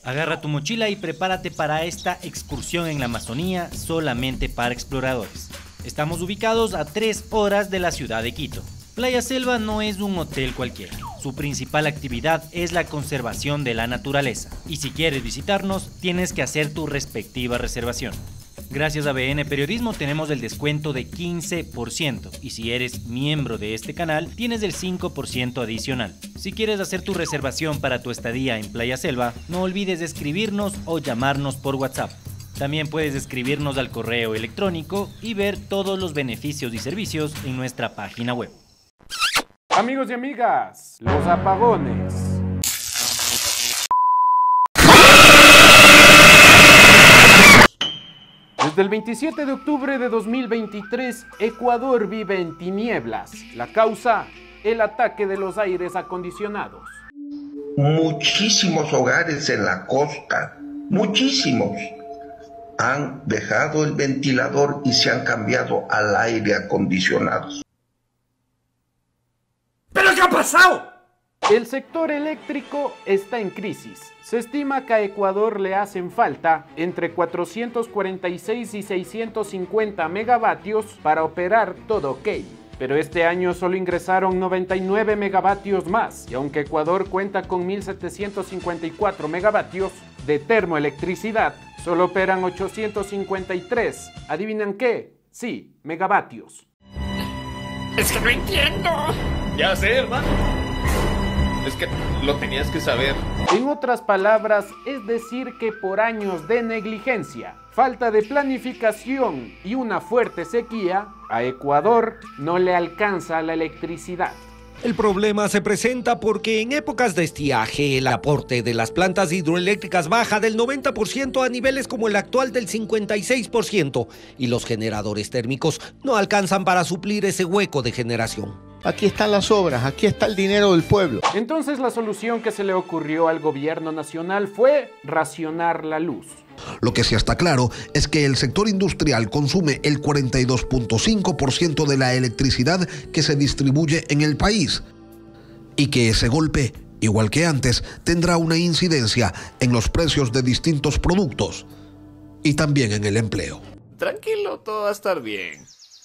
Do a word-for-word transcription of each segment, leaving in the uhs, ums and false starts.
Agarra tu mochila y prepárate para esta excursión en la Amazonía solamente para exploradores. Estamos ubicados a tres horas de la ciudad de Quito. Playa Selva no es un hotel cualquiera. Su principal actividad es la conservación de la naturaleza. Y si quieres visitarnos, tienes que hacer tu respectiva reservación. Gracias a B N Periodismo tenemos el descuento de quince por ciento y si eres miembro de este canal tienes el cinco por ciento adicional. Si quieres hacer tu reservación para tu estadía en Playa Selva, no olvides escribirnos o llamarnos por WhatsApp. También puedes escribirnos al correo electrónico y ver todos los beneficios y servicios en nuestra página web. Amigos y amigas, los apagones. Desde el veintisiete de octubre de dos mil veintitrés, Ecuador vive en tinieblas. La causa, el ataque de los aires acondicionados. Muchísimos hogares en la costa, muchísimos, han dejado el ventilador y se han cambiado al aire acondicionado. ¿Pero qué ha pasado? El sector eléctrico está en crisis. Se estima que a Ecuador le hacen falta entre cuatrocientos cuarenta y seis y seiscientos cincuenta megavatios para operar todo ok. Pero este año solo ingresaron noventa y nueve megavatios más, y aunque Ecuador cuenta con mil setecientos cincuenta y cuatro megavatios de termoelectricidad, solo operan ochocientos cincuenta y tres. ¿Adivinan qué? Sí, megavatios. Es que no entiendo. Ya sé, hermano. Es que lo tenías que saber. En otras palabras, es decir que por años de negligencia, falta de planificación y una fuerte sequía, a Ecuador no le alcanza la electricidad. El problema se presenta porque en épocas de estiaje el aporte de las plantas hidroeléctricas baja del noventa por ciento a niveles como el actual del cincuenta y seis por ciento y los generadores térmicos no alcanzan para suplir ese hueco de generación. Aquí están las obras, aquí está el dinero del pueblo. Entonces la solución que se le ocurrió al gobierno nacional fue racionar la luz. Lo que sí está claro es que el sector industrial consume el cuarenta y dos punto cinco por ciento de la electricidad que se distribuye en el país y que ese golpe, igual que antes, tendrá una incidencia en los precios de distintos productos y también en el empleo. Tranquilo, todo va a estar bien.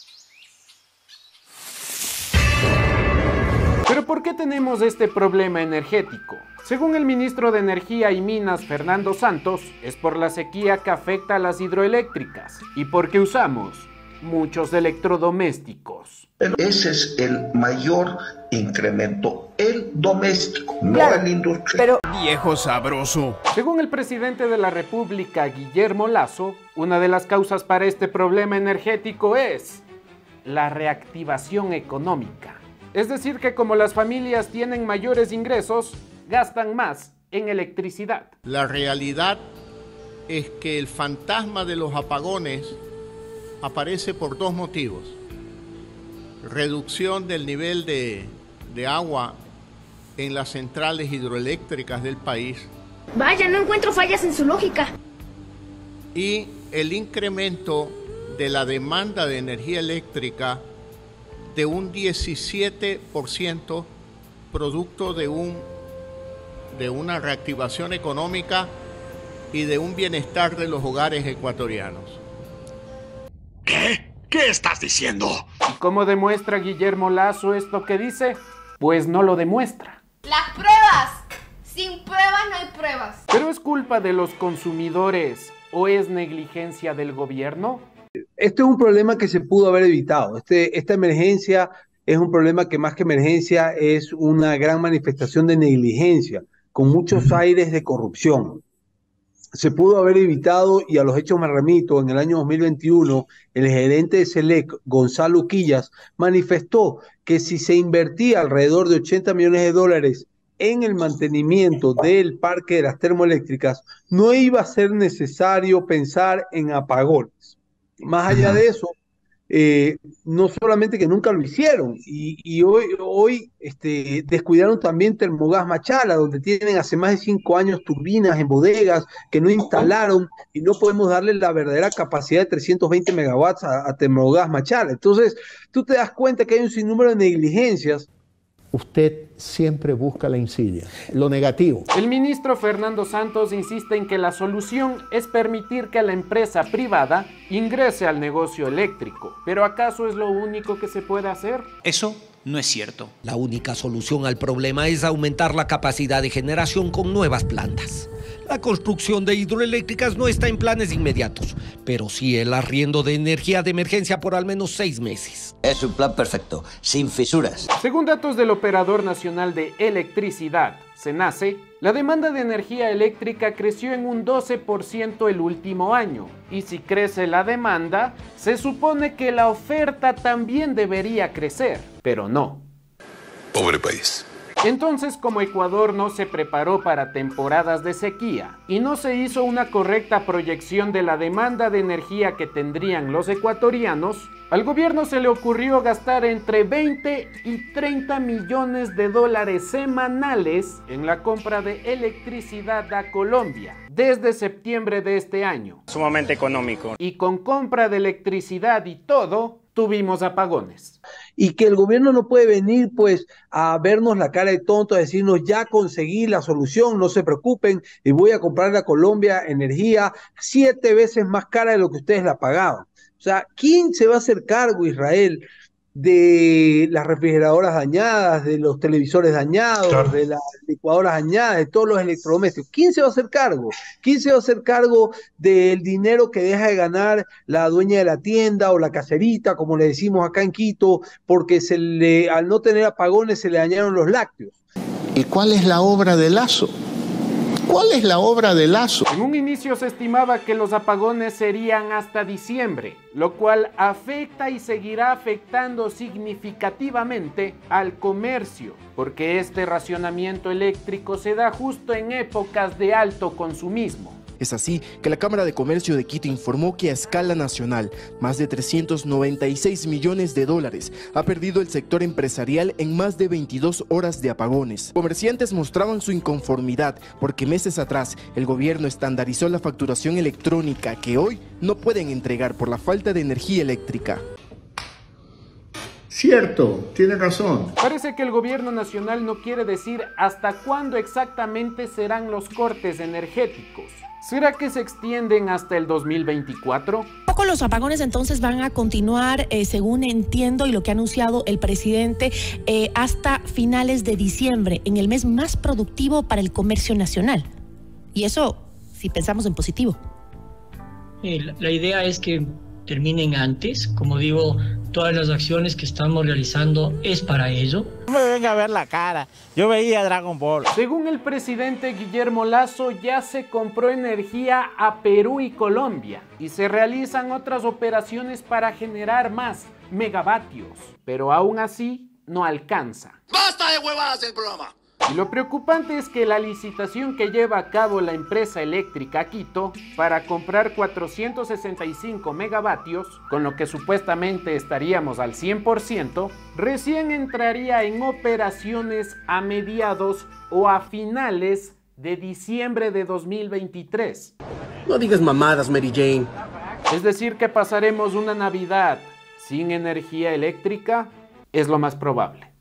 ¿Pero por qué tenemos este problema energético? Según el ministro de Energía y Minas, Fernando Santos, es por la sequía que afecta a las hidroeléctricas y porque usamos muchos electrodomésticos. Ese es el mayor incremento, el doméstico, claro, no el industrial. Pero... Viejo sabroso. Según el presidente de la República, Guillermo Lasso, una de las causas para este problema energético es la reactivación económica. Es decir que como las familias tienen mayores ingresos, gastan más en electricidad. La realidad es que el fantasma de los apagones aparece por dos motivos. Reducción del nivel de, de agua en las centrales hidroeléctricas del país. Vaya, no encuentro fallas en su lógica. Y el incremento de la demanda de energía eléctrica de un diecisiete por ciento producto de, un, de una reactivación económica y de un bienestar de los hogares ecuatorianos. ¿Qué? ¿Qué estás diciendo? ¿Y cómo demuestra Guillermo Lasso esto que dice? Pues no lo demuestra. Las pruebas. Sin pruebas no hay pruebas. ¿Pero es culpa de los consumidores o es negligencia del gobierno? Este es un problema que se pudo haber evitado. Este, esta emergencia es un problema que más que emergencia es una gran manifestación de negligencia, con muchos aires de corrupción. Se pudo haber evitado y a los hechos me remito. En el año dos mil veintiuno, el gerente de SELEC, Gonzalo Quillas, manifestó que si se invertía alrededor de ochenta millones de dólares en el mantenimiento del parque de las termoeléctricas, no iba a ser necesario pensar en apagones. Más allá de eso, eh, no solamente que nunca lo hicieron, y, y hoy, hoy este, descuidaron también Termogas Machala, donde tienen hace más de cinco años turbinas en bodegas que no instalaron y no podemos darle la verdadera capacidad de trescientos veinte megawatts a, a Termogas Machala. Entonces, tú te das cuenta que hay un sinnúmero de negligencias usted siempre busca la insidia, lo negativo. El ministro Fernando Santos insiste en que la solución es permitir que la empresa privada ingrese al negocio eléctrico. ¿Pero acaso es lo único que se puede hacer? Eso no es cierto. La única solución al problema es aumentar la capacidad de generación con nuevas plantas. La construcción de hidroeléctricas no está en planes inmediatos, pero sí el arriendo de energía de emergencia por al menos seis meses. Es un plan perfecto, sin fisuras. Según datos del Operador Nacional de Electricidad, SENACE, la demanda de energía eléctrica creció en un doce por ciento el último año. Y si crece la demanda, se supone que la oferta también debería crecer, pero no. Pobre país. Entonces, como Ecuador no se preparó para temporadas de sequía y no se hizo una correcta proyección de la demanda de energía que tendrían los ecuatorianos, al gobierno se le ocurrió gastar entre veinte y treinta millones de dólares semanales en la compra de electricidad a Colombia desde septiembre de este año. Sumamente económico. Y con compra de electricidad y todo, tuvimos apagones. Y que el gobierno no puede venir pues a vernos la cara de tonto, a decirnos ya conseguí la solución, no se preocupen y voy a comprarle a Colombia energía siete veces más cara de lo que ustedes la pagaban. O sea, ¿quién se va a hacer cargo, Israel, de las refrigeradoras dañadas, de los televisores dañados, claro, de las licuadoras dañadas, de todos los electrodomésticos? ¿Quién se va a hacer cargo? ¿Quién se va a hacer cargo del dinero que deja de ganar la dueña de la tienda o la caserita, como le decimos acá en Quito, porque se le, al no tener apagones se le dañaron los lácteos? ¿Y cuál es la obra de Lazo? ¿Cuál es la obra de Lazo? En un inicio se estimaba que los apagones serían hasta diciembre, lo cual afecta y seguirá afectando significativamente al comercio, porque este racionamiento eléctrico se da justo en épocas de alto consumismo. Es así que la Cámara de Comercio de Quito informó que a escala nacional, más de trescientos noventa y seis millones de dólares ha perdido el sector empresarial en más de veintidós horas de apagones. Comerciantes mostraban su inconformidad porque meses atrás el gobierno estandarizó la facturación electrónica que hoy no pueden entregar por la falta de energía eléctrica. Cierto, tiene razón. Parece que el gobierno nacional no quiere decir hasta cuándo exactamente serán los cortes energéticos. ¿Será que se extienden hasta el dos mil veinticuatro? Poco los apagones entonces van a continuar, eh, según entiendo y lo que ha anunciado el presidente, eh, hasta finales de diciembre, en el mes más productivo para el comercio nacional. Y eso, si pensamos en positivo. Eh, la, la idea es que terminen antes. Como digo, todas las acciones que estamos realizando es para ello. No me venga a ver la cara, yo veía Dragon Ball. Según el presidente Guillermo Lasso, ya se compró energía a Perú y Colombia y se realizan otras operaciones para generar más megavatios, pero aún así no alcanza. ¡Basta de huevadas el programa! Y lo preocupante es que la licitación que lleva a cabo la empresa eléctrica Quito para comprar cuatrocientos sesenta y cinco megavatios, con lo que supuestamente estaríamos al cien por ciento, recién entraría en operaciones a mediados o a finales de diciembre de dos mil veintitrés. No digas mamadas, Mary Jane. Es decir, que pasaremos una Navidad sin energía eléctrica, es lo más probable.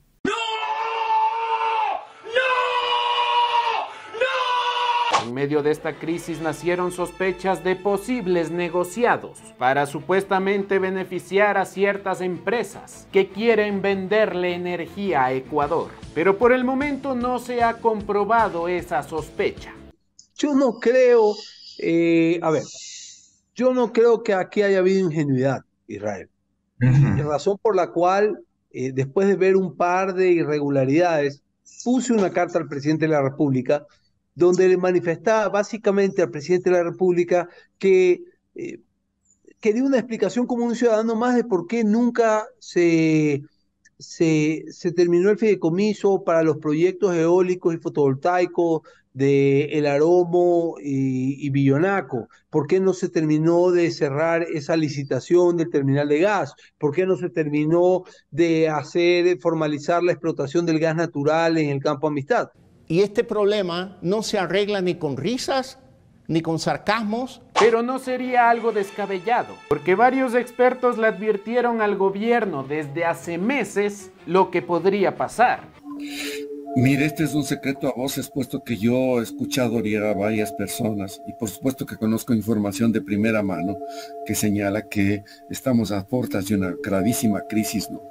En medio de esta crisis nacieron sospechas de posibles negociados para supuestamente beneficiar a ciertas empresas que quieren venderle energía a Ecuador. Pero por el momento no se ha comprobado esa sospecha. Yo no creo, eh, a ver, yo no creo que aquí haya habido ingenuidad, Israel. Uh-huh. La razón por la cual, eh, después de ver un par de irregularidades, puse una carta al presidente de la República donde le manifestaba básicamente al presidente de la República que eh, quería una explicación como un ciudadano más de por qué nunca se, se, se terminó el fideicomiso para los proyectos eólicos y fotovoltaicos de El Aromo y, y Villonaco. ¿Por qué no se terminó de cerrar esa licitación del terminal de gas? ¿Por qué no se terminó de hacer, formalizar la explotación del gas natural en el Campo Amistad? Y este problema no se arregla ni con risas, ni con sarcasmos. Pero no sería algo descabellado, porque varios expertos le advirtieron al gobierno desde hace meses lo que podría pasar. Mire, este es un secreto a voces, puesto que yo he escuchado a varias personas y por supuesto que conozco información de primera mano que señala que estamos a puertas de una gravísima crisis, ¿no?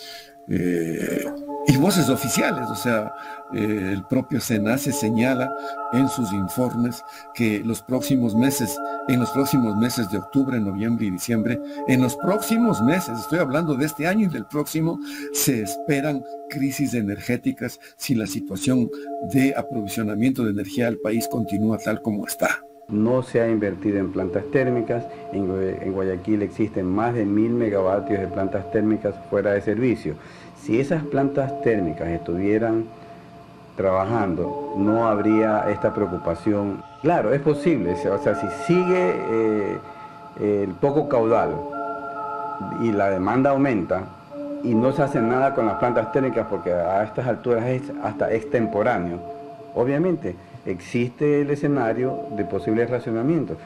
Eh, y voces oficiales, o sea, eh, el propio SENACE señala en sus informes que los próximos meses, en los próximos meses de octubre, noviembre y diciembre, en los próximos meses, estoy hablando de este año y del próximo, se esperan crisis energéticas si la situación de aprovisionamiento de energía del país continúa tal como está. No se ha invertido en plantas térmicas. En, en Guayaquil existen más de mil megavatios de plantas térmicas fuera de servicio. Si esas plantas térmicas estuvieran trabajando, no habría esta preocupación. Claro, es posible, o sea, si sigue eh, el poco caudal y la demanda aumenta y no se hace nada con las plantas térmicas porque a estas alturas es hasta extemporáneo, obviamente existe el escenario de posibles racionamientos.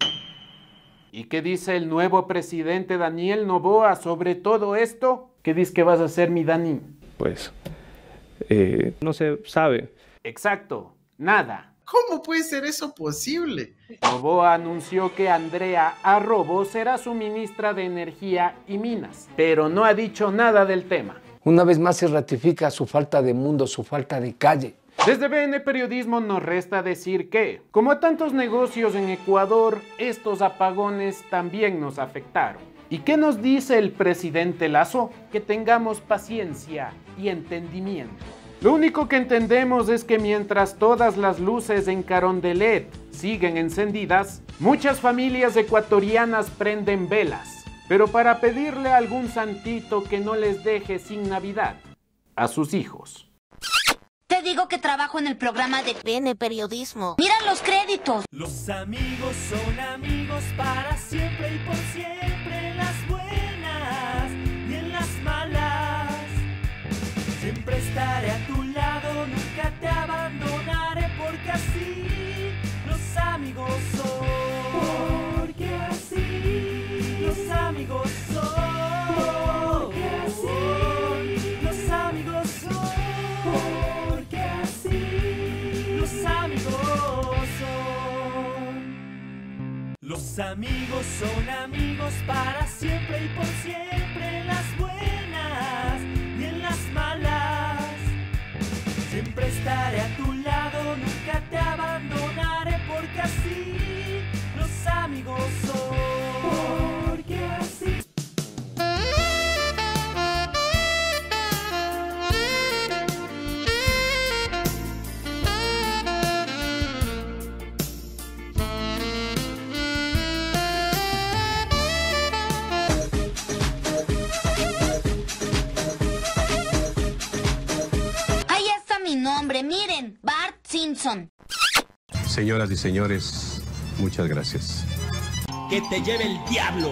¿Y qué dice el nuevo presidente Daniel Noboa sobre todo esto? ¿Qué dice que vas a hacer, mi Dani? Pues, eh, no se sabe. Exacto, nada. ¿Cómo puede ser eso posible? Noboa anunció que Andrea Arrobo será su ministra de Energía y Minas, pero no ha dicho nada del tema. Una vez más se ratifica su falta de mundo, su falta de calle. Desde B N Periodismo nos resta decir que, como a tantos negocios en Ecuador, estos apagones también nos afectaron. ¿Y qué nos dice el presidente Lazo? Que tengamos paciencia y entendimiento. Lo único que entendemos es que mientras todas las luces en Carondelet siguen encendidas, muchas familias ecuatorianas prenden velas, pero para pedirle a algún santito que no les deje sin Navidad a sus hijos. Te digo que trabajo en el programa de B N Periodismo. ¡Mira los créditos! Los amigos son amigos para siempre y por siempre, en las buenas y en las malas. Siempre estaré a tu lado, nunca te abandonaré, porque así los amigos son. Porque así los amigos son. Porque así los amigos son. Los amigos son amigos para siempre y por siempre, en las buenas y en las malas. Siempre estaré a tu lado, nunca te abandonaré, porque así los amigos son. Porque así. Nombre, miren, Bart Simpson. Señoras y señores, muchas gracias. Que te lleve el diablo.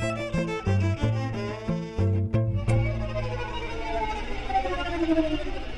Thank you.